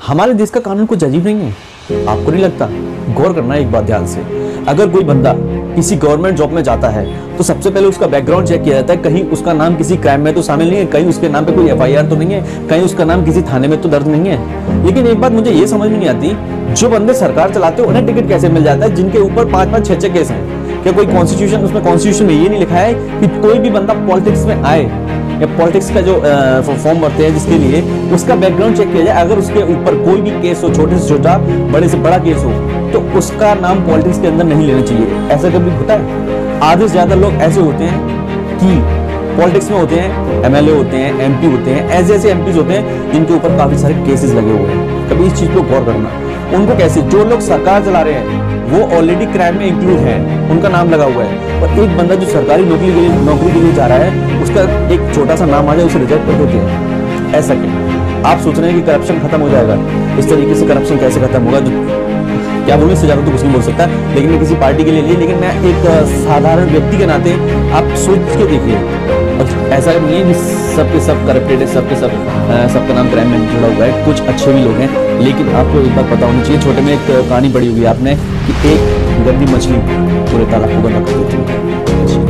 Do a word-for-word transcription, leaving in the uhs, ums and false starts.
हमारे देश का कानून कुछ अजीब नहीं है, आपको नहीं लगता? गौर करना है एक बात ध्यान से। अगर कोई बंदा किसी गवर्नमेंट जॉब में जाता है तो सबसे पहले उसका बैकग्राउंड चेक किया जाता है, कहीं उसका नाम किसी क्राइम में तो शामिल नहीं है, कहीं उसके नाम पे कोई एफ आई आर तो नहीं है, कहीं उसका नाम किसी थाने में तो दर्ज नहीं है। लेकिन एक बात मुझे ये समझ में नहीं आती, जो बंदे सरकार चलाते हैं उन्हें टिकट कैसे मिल जाता है जिनके ऊपर पांच पांच छह छह केस हैं? क्या कोई कॉन्स्टिट्यूशन, उसमें कॉन्स्टिट्यूशन में ये नहीं लिखा है कि कोई भी बंदा पॉलिटिक्स में आए या पॉलिटिक्स का जो फॉर्म भरते हैं जिसके लिए, उसका बैकग्राउंड चेक किया जाए, अगर उसके ऊपर कोई भी केस हो, छोटे से छोटा बड़े से बड़ा केस हो, तो उसका नाम पॉलिटिक्स के अंदर नहीं लेना चाहिए। ऐसा कभी होता है? आधे से ज्यादा लोग ऐसे होते हैं कि पॉलिटिक्स में होते हैं, एम एल ए होते हैं, एम पी होते हैं, ऐसे ऐसे एम पीज होते हैं जिनके ऊपर काफी सारे केसेस लगे हुए हैं। कभी इस चीज को गौर करना, उनको कैसे, जो लोग सरकार चला रहे हैं वो ऑलरेडी क्राइम में इंक्लूड है, उनका नाम लगा हुआ है, और एक बंदा जो सरकारी नौकरी के लिए नौकरी के लिए जा रहा है, उसका एक छोटा सा नाम आ जाए, उसे रिजेक्ट कर देते हैं। ऐसा क्यों? आप सोच रहे हैं कि करप्शन खत्म हो जाएगा? इस तरीके से करप्शन कैसे खत्म होगा? जो क्या बोलूं, इससे ज्यादा तो कुछ नहीं बोल सकता, लेकिन मैं किसी पार्टी के लिए नहीं, लेकिन मैं एक साधारण व्यक्ति के नाते आप सोच के देखिए, ऐसा नहीं है कि सबके सब करप्टेड है, सबके सब सबका नाम क्राइम में जुड़ा हुआ है, कुछ अच्छे भी लोग हैं। लेकिन आपको एक बात पता होनी चाहिए, छोटे में एक कहानी पढ़ी होगी आपने कि एक गंदी मछली पूरे तालाब को गंदा कर देती है।